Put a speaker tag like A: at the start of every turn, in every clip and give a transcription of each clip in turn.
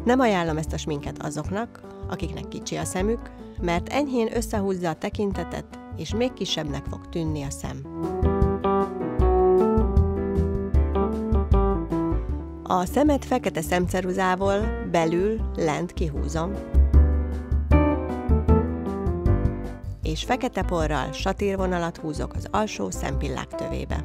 A: Nem ajánlom ezt a sminket azoknak, akiknek kicsi a szemük, mert enyhén összehúzza a tekintetet, és még kisebbnek fog tűnni a szem. A szemet fekete szemceruzával belül lent kihúzom, és fekete porral satírvonalat húzok az alsó szempillák tövébe.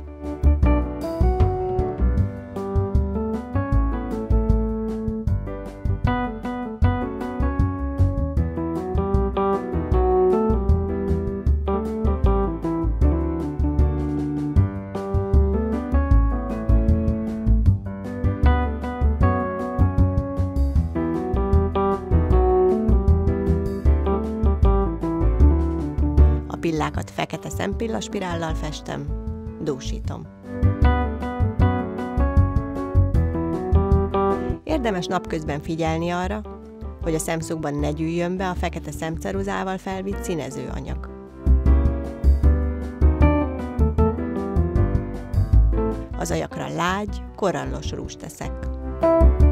A: A pillákat fekete szempillaspirállal festem, dúsítom. Érdemes napközben figyelni arra, hogy a szemszögben ne gyűjjön be a fekete szemceruzával felvitt színezőanyag. Az ajakra lágy, korallos rúzst teszek.